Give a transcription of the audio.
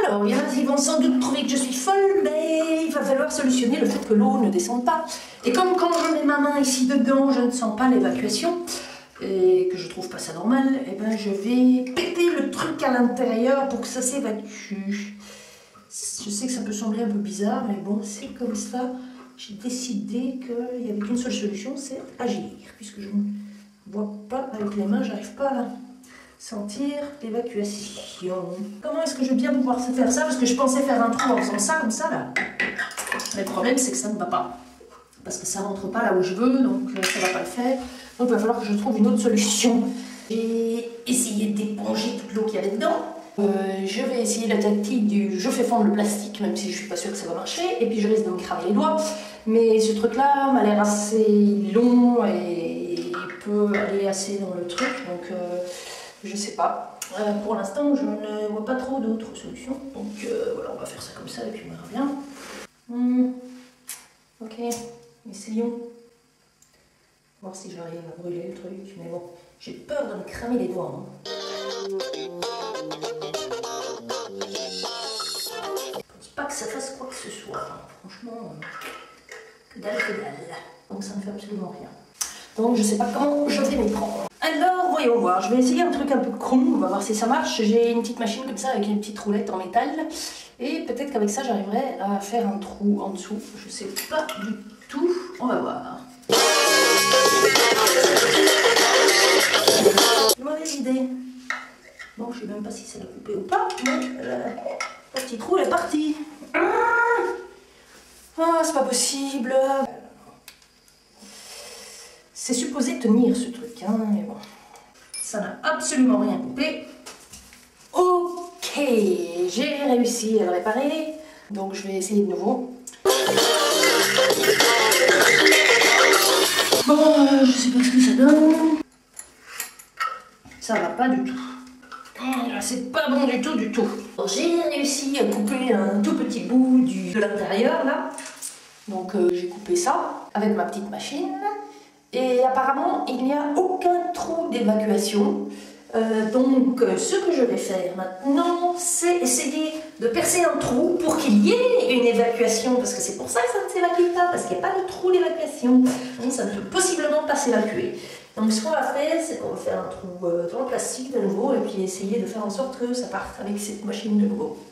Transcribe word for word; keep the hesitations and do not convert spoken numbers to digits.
Alors, il y en a qui vont sans doute trouver que je suis folle, mais il va falloir solutionner le fait que l'eau ne descende pas. Et comme quand je mets ma main ici dedans, je ne sens pas l'évacuation, et que je trouve pas ça normal, et ben je vais péter le truc à l'intérieur pour que ça s'évacue. Je sais que ça peut sembler un peu bizarre, mais bon, c'est comme ça. J'ai décidé qu'il n'y avait qu'une seule solution, c'est agir, puisque je ne vois pas avec les mains, j'arrive pas à sentir l'évacuation. Comment est-ce que je vais bien pouvoir faire ça? Parce que je pensais faire un trou en faisant ça, comme ça, là. Mais le problème, c'est que ça ne va pas. Parce que ça rentre pas là où je veux, donc ça ne va pas le faire. Donc il va falloir que je trouve une autre solution. J'ai essayé d'éponger toute l'eau qu'il y avait dedans. Euh, je vais essayer la tactique du je fais fondre le plastique, même si je suis pas sûre que ça va marcher. Et puis je risque de me cramer les doigts. Mais ce truc-là m'a l'air assez long et il peut aller assez dans le truc. Donc euh, je sais pas. Euh, pour l'instant, je ne vois pas trop d'autres solutions. Donc euh, voilà, on va faire ça comme ça et puis on verra bien. Hmm. Ok, essayons. Voir si j'arrive à brûler le truc. Mais bon, j'ai peur de me cramer les doigts. Hein. Je pense pas que ça fasse quoi que ce soit. Hein. Franchement, que dalle, que dalle. Donc ça ne fait absolument rien. Donc je sais pas comment je vais m'y prendre. Alors voyons voir, je vais essayer un truc un peu con, on va voir si ça marche. J'ai une petite machine comme ça avec une petite roulette en métal. Et peut-être qu'avec ça j'arriverai à faire un trou en dessous. Je sais pas du tout, on va voir. Mauvaise idée. Bon, je sais même pas si ça l'a coupé ou pas, mais le petit trou est parti. Ah, c'est pas possible. C'est supposé tenir ce truc, hein, mais bon. Ça n'a absolument rien coupé. Ok, j'ai réussi à le réparer. Donc je vais essayer de nouveau. Bon, euh, je sais pas ce que ça donne. Ça va pas du tout. C'est pas bon du tout, du tout. J'ai réussi à couper un tout petit bout du, de l'intérieur, là. Donc euh, j'ai coupé ça avec ma petite machine. Et apparemment, il n'y a aucun trou d'évacuation. Euh, donc, euh, ce que je vais faire maintenant, c'est essayer de percer un trou pour qu'il y ait une évacuation. Parce que c'est pour ça que ça ne s'évacue pas, parce qu'il n'y a pas de trou d'évacuation. Donc, ça ne peut possiblement pas s'évacuer. Donc, ce qu'on va faire, c'est qu'on va faire un trou euh, dans le plastique de nouveau et puis essayer de faire en sorte que ça parte avec cette machine de nouveau.